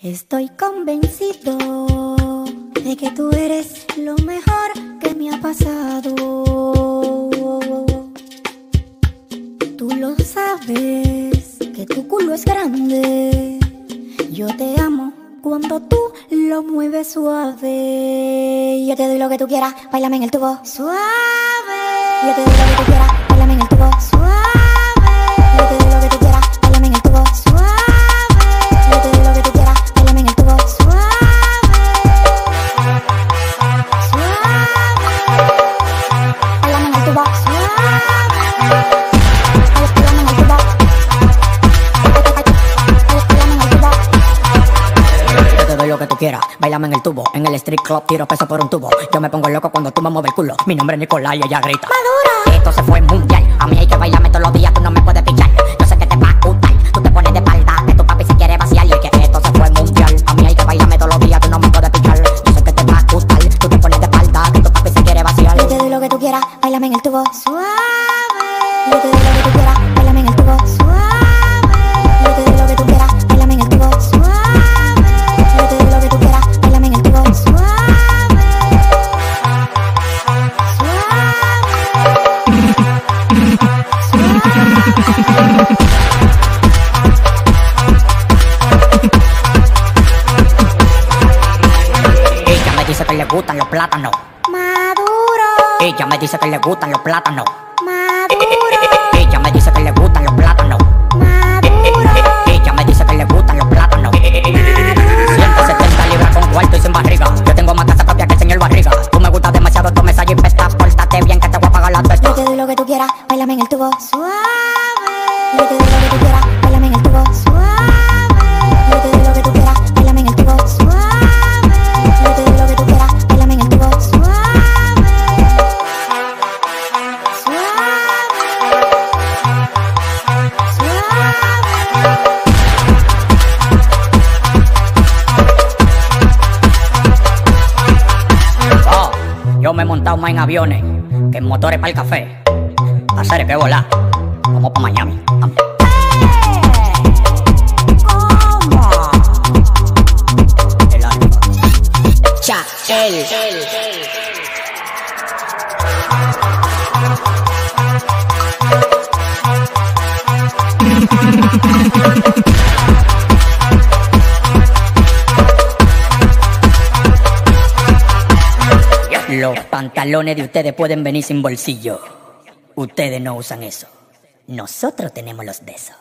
Estoy convencido de que tú eres lo mejor que me ha pasado. Tú lo sabes, que tu culo es grande. Yo te amo cuando tú lo mueves suave. Yo te doy lo que tú quieras, báilame en el tubo suave. Yo te doy lo que tú quieras, báilame en el tubo suave. Yo te doy lo que tú quieras, báilame en el tubo suave. Yo te doy lo que tú quieras, báilame en el tubo suave. Suave. Báilame en el tubo suave. Lo que tú quieras, bailame en el tubo. En el street club tiro peso por un tubo. Yo me pongo loco cuando tú me mueves el culo. Mi nombre es Nicolás y ella grita ¡Madura! Esto se fue mundial. A mí hay que bailarme todos los días, tú no me puedes pichar. Yo sé que te va a gustar. Tú te pones de espalda, que tu papi se quiere vaciar. Y es que esto se fue mundial. A mí hay que bailarme todos los días, tú no me puedes pichar. Yo sé que te va a gustar. Tú te pones de espalda, que tu papi se quiere vaciar. Yo te doy lo que tú quieras, báilame en el tubo suave. Yo te doy lo que tú quieras, báilame en el tubo suave. Yo te doy lo que tú quieras, báilame en el tubo suave. Yo te doy lo que tú quieras, báilame en el tubo suave. Ella me dice que le gustan los plátanos. Maduro, Ella me dice que le gustan los plátanos. maduro, Ella me dice que le gustan los plátanos. maduro. Ella me dice que le gustan los plátanos. 170 libras con cuarto y sin barriga. Yo tengo más casa propia que el señor Barriga. Tú me gustas demasiado, tú me sales y pesta. Pórtate bien que te voy a pagar la testa. Yo te doy lo que tú quieras, báilame en el tubo suave. Yo te doy lo que tú quieras, báilame en el tubo suave. Yo te doy lo que tú quieras, báilame en el tubo suave. Yo te doy lo que tú quieras, báilame en el tubo suave. Oh, yo me he montado más en aviones que en motores para el café. Hacer que volar. Vamos pa' Miami. Vamos. El alfa. Chael. Los pantalones de ustedes pueden venir sin bolsillo. Ustedes no usan eso. Nosotros tenemos los de esos.